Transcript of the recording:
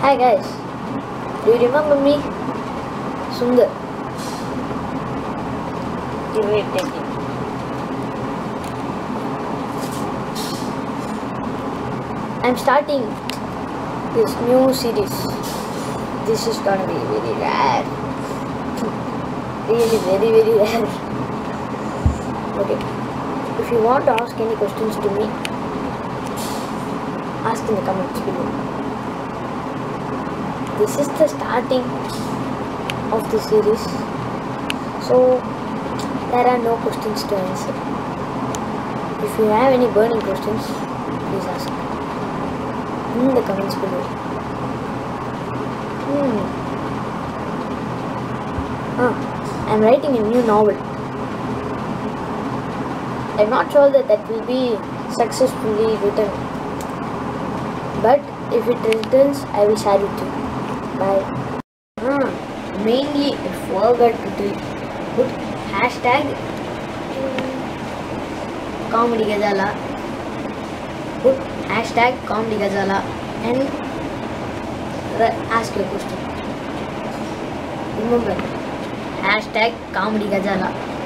Hi guys, do you remember me? Sundar. Irritating. I'm starting this new series. This is gonna be very rare. Really very rare. Okay. If you want to ask any questions to me, ask in the comments below. This is the starting of the series, so there are no questions to answer. If you have any burning questions, please ask in the comments below. I'm writing a new novel. I'm not sure that will be successfully written, but if it returns, I will share it with you. Bye. Mainly I forgot to put hashtag comedy Gajala. Put hashtag comedy Gajala and ask your question. Remember, hashtag comedy Gajala.